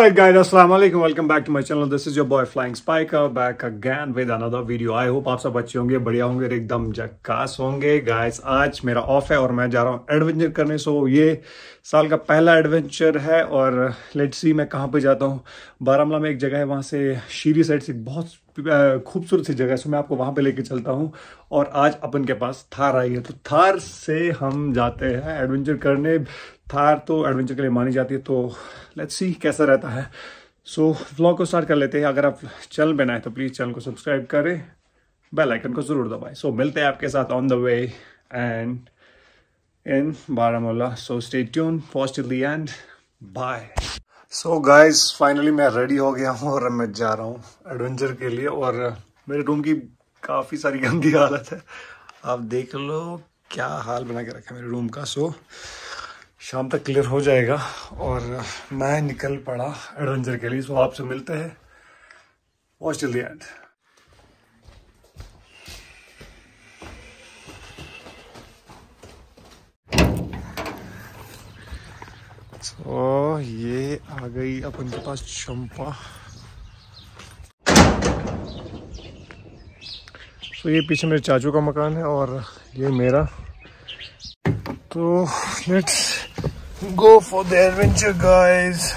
Alright guys, assalamu alaikum, welcome back to my channel. This is your boy Flying Spiker back again with another video. I hope आप सब अच्छे होंगे, बढ़िया होंगे, एकदम झक्कास होंगे. गाइस आज मेरा ऑफ है और मैं जा रहा हूँ एडवेंचर करने. सो ये साल का पहला एडवेंचर है और लेट्स सी मैं कहाँ पे जाता हूँ. बारामूला में एक जगह है, वहाँ से शीरी साइड से बहुत खूबसूरत सी जगह है. सो मैं आपको वहाँ पे लेके चलता हूँ. और आज अपन के पास थार आई है, तो थार से हम जाते हैं एडवेंचर करने. थार तो एडवेंचर के लिए मानी जाती है, तो लेट्स सी कैसा रहता है. सो व्लॉग को स्टार्ट कर लेते हैं. अगर आप चैनल पे नए तो प्लीज़ चैनल को सब्सक्राइब करें, बेल आइकन को ज़रूर दबाएं. सो मिलते हैं आपके साथ on the way and in Baramulla. So stay tune, watch till the end. Bye. So guys finally मैं रेडी हो गया हूँ और मैं जा रहा हूँ एडवेंचर के लिए. और मेरे रूम की काफ़ी सारी गंदी हालत है, आप देख लो क्या हाल बना के रखा है मेरे रूम का. सो शाम तक क्लियर हो जाएगा और मैं निकल पड़ा एडवेंचर के लिए. सो आपसे मिलते हैं, वॉच टिल द एंड. तो ये आ गई अपन के पास चंपा. तो ये पीछे मेरे चाचू का मकान है और ये मेरा. तो let's go for the adventure guys.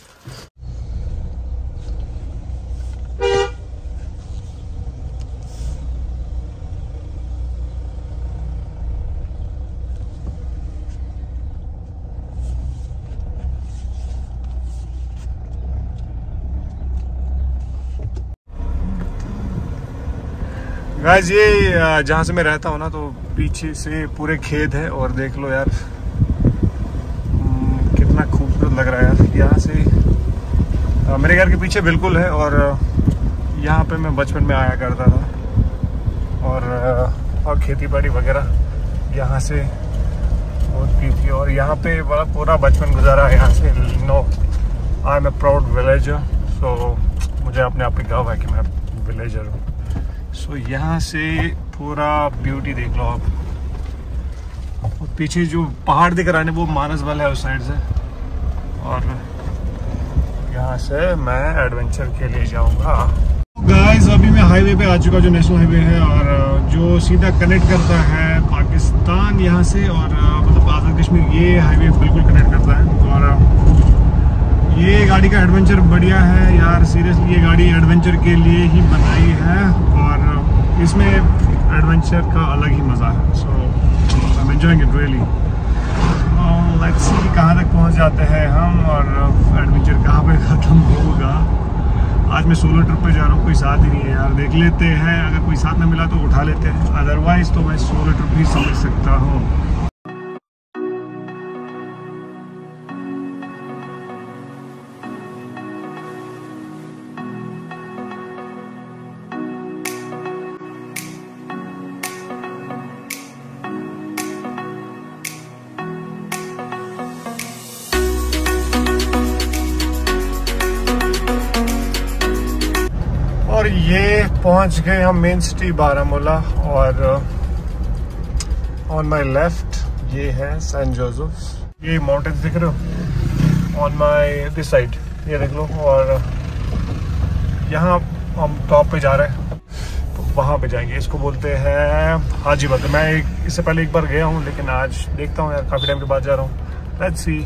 Guys ये जहाँ से मैं रहता हूँ ना, तो पीछे से पूरे खेत है और देख लो यार कितना खूबसूरत लग रहा है यार. यहाँ से मेरे घर के पीछे बिल्कुल है और यहाँ पे मैं बचपन में आया करता था और खेती बाड़ी वगैरह यहाँ से होती थी. और यहाँ पे पूरा बचपन गुजारा है यहाँ से. No, I am a proud villager. So मुझे अपने आप पे गर्व है कि मैं विलेजर हूँ. सो यहाँ से पूरा ब्यूटी देख लो आप. और पीछे जो पहाड़ दिख रहा है वो मानसबल है उस साइड से. और यहाँ से मैं एडवेंचर के लिए जाऊँगा. गाइस अभी मैं हाईवे पे आ चुका, जो नेशनल हाईवे है और जो सीधा कनेक्ट करता है पाकिस्तान यहाँ से और मतलब आज़ाद कश्मीर. ये हाईवे बिल्कुल कनेक्ट करता है. और ये गाड़ी का एडवेंचर बढ़िया है यार. सीरियसली ये गाड़ी एडवेंचर के लिए ही बनाई है और इसमें एडवेंचर का अलग ही मज़ा है. So I am enjoying it really. Let's see कहाँ तक पहुँच जाते हैं हम और एडवेंचर कहाँ पे ख़त्म होगा. आज मैं सोलो ट्रिप पे जा रहा हूँ, कोई साथ ही नहीं है यार. देख लेते हैं, अगर कोई साथ ना मिला तो उठा लेते हैं, अदरवाइज़ तो मैं सोलो ट्रिप ही समझ सकता हूँ. और ये पहुंच गए हम मेन सिटी बारामूला. और ऑन माय लेफ्ट ये है सेंट जोसेफ. ये माउंटेन्स दिख रहे हो ऑन माय दिस साइड, ये देख लो. और यहाँ हम टॉप पे जा रहे हैं, तो वहाँ पे जाएंगे. इसको बोलते हैं हाजी बंदर. मैं इससे पहले एक बार गया हूँ, लेकिन आज देखता हूँ यार, काफ़ी टाइम के बाद जा रहा हूँ. Let's see.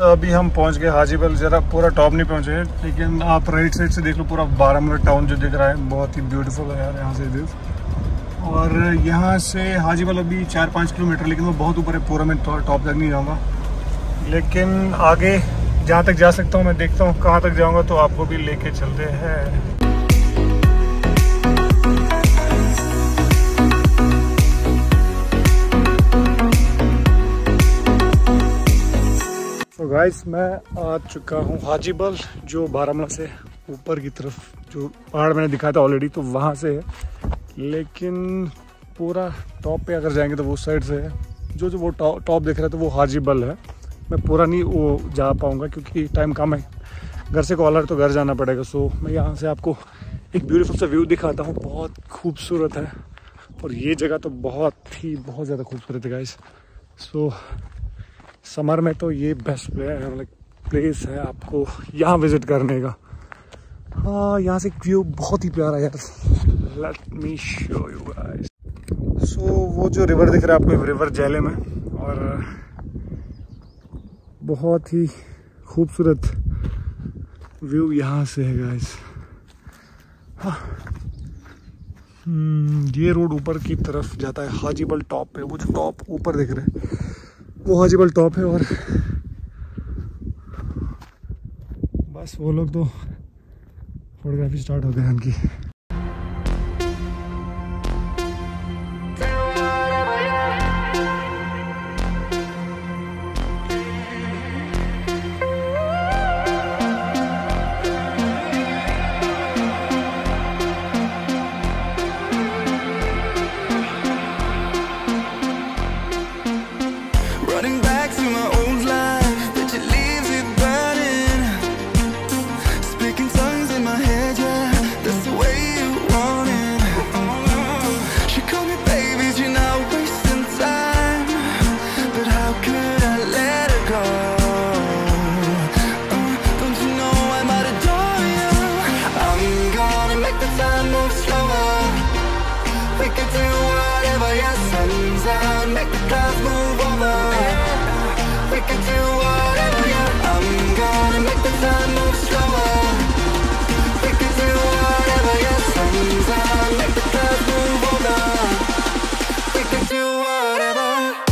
अभी हम पहुंच गए हाजीबल। ज़रा पूरा टॉप नहीं पहुंचे हैं, लेकिन आप राइट साइड से देख लो, पूरा बारामूला टाउन जो दिख रहा है बहुत ही ब्यूटीफुल है यार यहाँ से देख। और यहाँ से हाजीबल अभी 4-5 किलोमीटर, लेकिन वो बहुत ऊपर है, पूरा मैं टॉप तक नहीं जाऊँगा, लेकिन आगे जहाँ तक जा सकता हूँ मैं देखता हूँ कहाँ तक जाऊँगा, तो आपको भी लेके चलते हैं। तो गाइस मैं आ चुका हूँ हाजीबल, जो बारामूला से ऊपर की तरफ जो पहाड़ मैंने दिखाया था ऑलरेडी, तो वहाँ से है, लेकिन पूरा टॉप पे अगर जाएंगे तो वो साइड से है। जो वो टॉप दिख रहा है तो वो हाजीबल है। मैं पूरा नहीं वो जा पाऊँगा क्योंकि टाइम कम है, घर से कॉलर तो घर जाना पड़ेगा। सो मैं यहाँ से आपको एक ब्यूटीफुल सा व्यू दिखाता हूँ, बहुत खूबसूरत है। और ये जगह तो बहुत ज़्यादा खूबसूरत है गाइस। सो समर में तो ये बेस्ट प्लेस है आपको यहाँ विजिट करने का। हाँ, यहाँ से व्यू बहुत ही प्यारा है यार। Let me show you guys. So वो जो रिवर दिख रहा है आपको, रिवर झेलम है, और बहुत ही खूबसूरत व्यू यहाँ से है गाइस। हाँ, ये रोड ऊपर की तरफ जाता है हाजीबल टॉप पे। वो जो टॉप ऊपर दिख रहा है वो हाजीबल टॉप है, और बस वो लोग तो फोटोग्राफी स्टार्ट हो गई उनकी। Running back to my old life, but it leaves it burning. Speaking tongues in my head, yeah, that's the way you want it. She called me baby, you're not wasting time, but how could I let her go? Don't you know I might adore you? I'm gonna make the time move slower. We could do whatever, yeah, sun's out, make the clouds move over. We can do whatever, yeah. I'm gonna make the time move slower. We can do whatever, yeah. Sun's out, make the clouds move over. We can do whatever.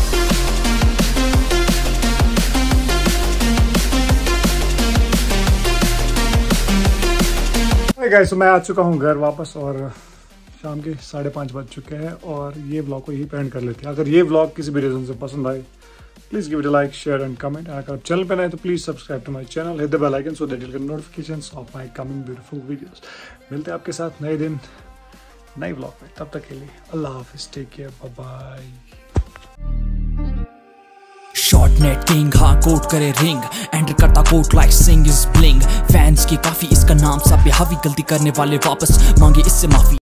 Hey guys, तो मैं आ चुका हूँ घर वापस, और शाम के 5:30 बज चुके हैं, और ये व्लॉग को यही पेंड कर लेते हैं। अगर ये व्लॉग किसी भी रीजन से पसंद आए, please give it a like, share and comment. अगर आप चैनल पे नए तो please subscribe to my channel, hit the bell icon so that you get notifications of my coming beautiful videos. मिलते हैं आपके साथ नए दिन नए व्लॉग में, तब तक के लिए अल्लाह हाफिज, take care, bye bye. Short net king, हाँ कोट करे रिंग, एंटर करता coat like Singh is bling. Fans की काफी इसका नाम सब पे हावी, गलती करने वाले वापस मांगे इससे माफी।